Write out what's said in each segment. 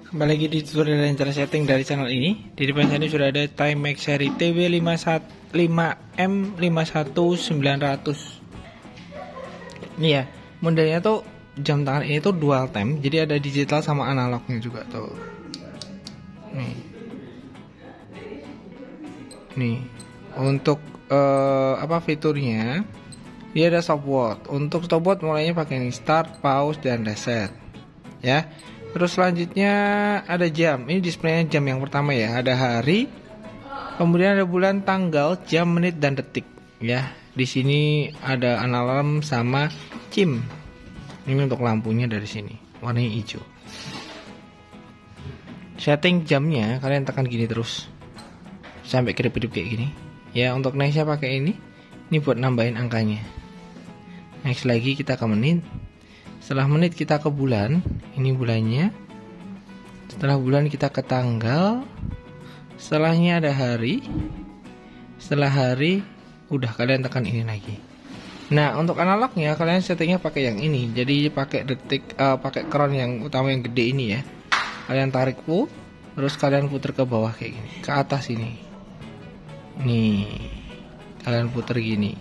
Kembali lagi di tutorial dan cara setting dari channel ini. Di depan saya sudah ada Timex seri TW5M51900. Ini ya, modelnya tuh jam tangan ini tuh dual time, jadi ada digital sama analognya juga tuh. Nih, untuk fiturnya, dia ada stopwatch. Untuk stopwatch mulainya pakai ini, start, pause, dan reset. Ya. Terus selanjutnya ada jam. Ini displaynya jam yang pertama ya. Ada hari, kemudian ada bulan, tanggal, jam, menit, dan detik. Ya. Di sini ada alarm sama CIM. Ini untuk lampunya dari sini, warnanya hijau. Setting jamnya kalian tekan gini terus sampai kedip-kedip kayak gini. Ya, untuk nextnya pakai ini. Ini buat nambahin angkanya. Next lagi kita ke menit. Setelah menit kita ke bulan. Ini bulannya. Setelah bulan kita ke tanggal. Setelahnya ada hari. Setelah hari udah kalian tekan ini lagi. Nah, untuk analognya kalian settingnya pakai yang ini. Jadi pakai detik, pakai crown yang utama yang gede ini ya. Kalian tarik pull, terus kalian putar ke bawah kayak gini, ke atas ini. Nih, kalian putar gini.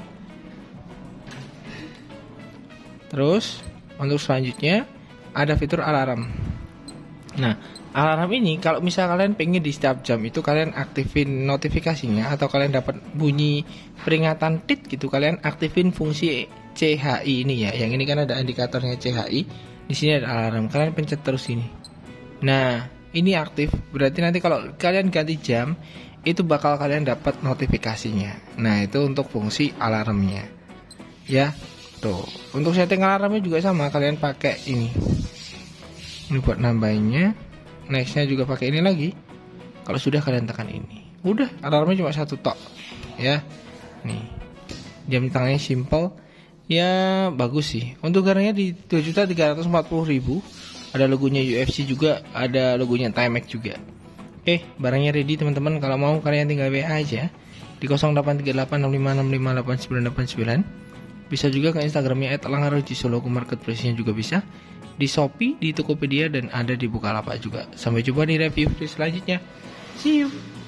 Terus untuk selanjutnya ada fitur alarm. Nah, alarm ini kalau misal kalian pengen di setiap jam itu kalian aktifin notifikasinya, atau kalian dapat bunyi peringatan tit gitu, kalian aktifin fungsi CHI ini ya. Yang ini kan ada indikatornya CHI. Di sini ada alarm. Kalian pencet terus ini. Nah, ini aktif. Berarti nanti kalau kalian ganti jam itu bakal kalian dapat notifikasinya. Nah, itu untuk fungsi alarmnya. Ya. Tuh, untuk setting alarmnya juga sama, kalian pakai ini. Ini buat nambahinnya. Nextnya juga pakai ini lagi. Kalau sudah kalian tekan ini. Udah, alarmnya cuma satu tok. Ya. Nih. Jam tangannya simple. Ya, bagus sih. Untuk harganya di 2.340.000. Ada logonya UFC juga, ada logonya Timex juga. Oke, barangnya ready teman-teman. Kalau mau kalian tinggal WA aja di 083865658989. Bisa juga ke Instagramnya @langharoji_solo, ke marketplace-nya juga bisa. Di Shopee, di Tokopedia, dan ada di Bukalapak juga. Sampai jumpa di review selanjutnya. See you.